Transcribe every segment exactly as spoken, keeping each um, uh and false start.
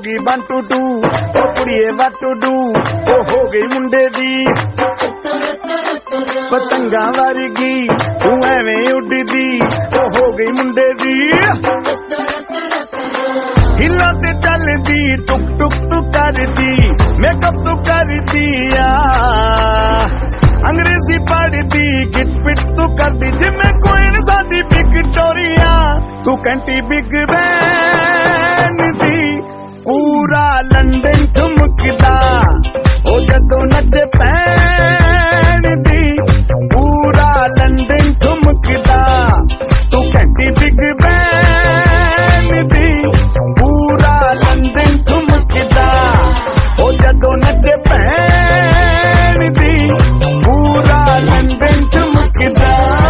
गई one two two ओ कुड़िए वट टू डू ओ हो गई मुंडे दी पतंगा वर्गी तू एवें उड़दी ओ हो गई मुंडे दी हिला ते चलदी टुक टुक तू करदी मेकअप तू करदी आ अंग्रेजी पढ़दी गिट पिट तू करदी जिम्मे कोई सादी विक्टोरिया तू कंटी बिग बैन दी पूरा लंदन ठुमकदा ओ जदों नचे पैन दी पूरा लंदन ठुमकदा तू कंटी बिग बैन दी पूरा लंदन ठुमकदा ओ जदों नचे पैन दी पूरा लंदन ठुमकदा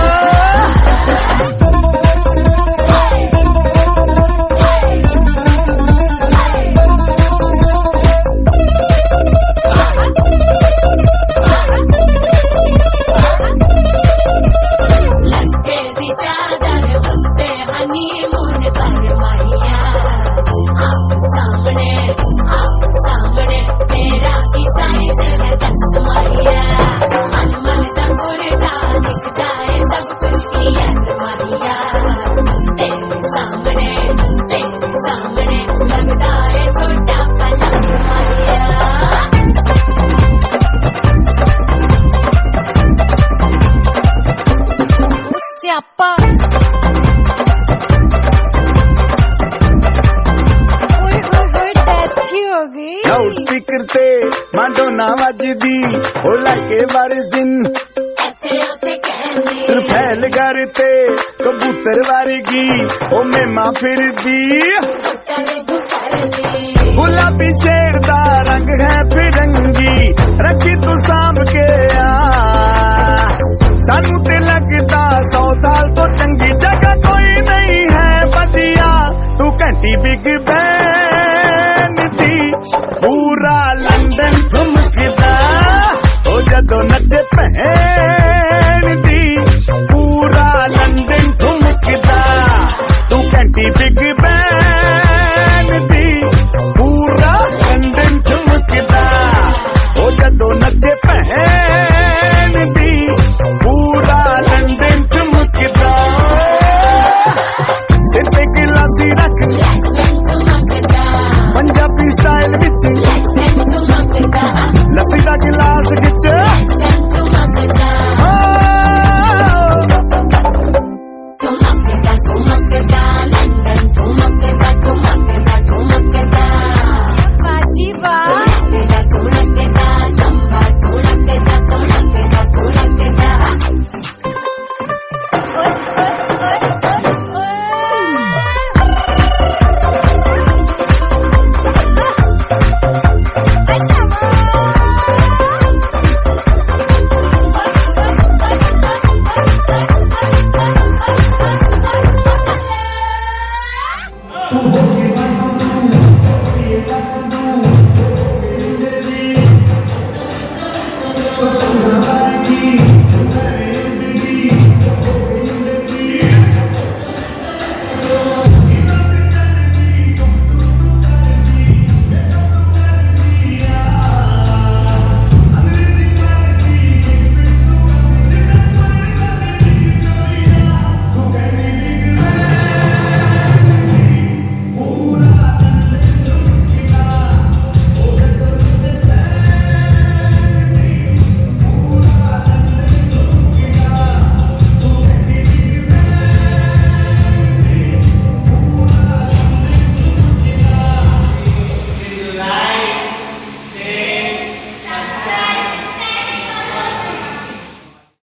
लाउड स्पीकर ते माडोना वजदी ओ लाके वारिजिन फैल करते कबूतर वारगी ओ मेमा फिरदी गुलाबी शेर दा रंग है फिरंगी रखी तू साम के आ सानू ते लगदा सौ साल तो चंगी जगह कोई नहीं है बदिया तू घंटी बिग बैन दी पूरा लंदन ठुमकदा ओ जदों नचे भैन दी पूरा लंदन ठुमकदा तू घंटी बिग बैन दी पूरा लंदन ठुमकदा ओ जदों नचे भैन दी पूरा लंदन ठुमकदा सिर ते गिलासी रख पंजाबी स्टाइल विच लस्सी दा गिलास